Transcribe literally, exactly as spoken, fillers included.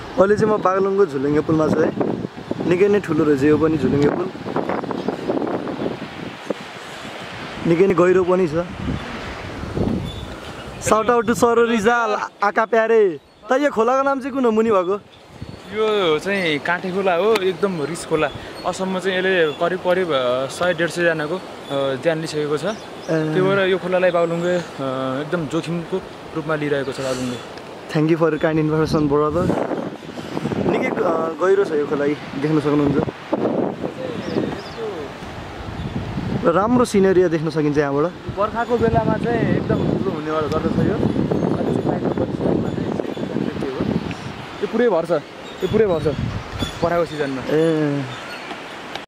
अहिले चाहिँ म बागलुङको झुलुङ्गे पुलमा छु है। निकै नै ठुलो रहेछ यो पनि झुलुङ्गे पुल। निकै नै गहिरो पनि छ। साउट आउट टु सरो रिजाल आका प्यारे। त यो खोलाको नाम चाहिँ कुन हो मुनि भएको? यो चाहिँ काँटे खोला हो, एकदम रिस खोला। असम्म चाहिँ यसले करिब करिब सय डेढ सयजनाको ज्यान लिइसकेको छ। त्यो भएर यो खोलालाई बागलुङगे एकदम जोखिमको रूपमा लिइरहेको छ बागलुङले। Thank you for kind information brother. निकै गहिरो छ यो खोला, देख्न सक्नुहुन्छ। राम्रो सिनेरी देख्न सकिन्छ यहाँबाट। बर्खाको बेलामा चाहिँ एकदम ठुलो हुने गर्दछ यो। यो पुरै भर्छ, यो पुरै भर्छ बर्खाको सिजनमा। ए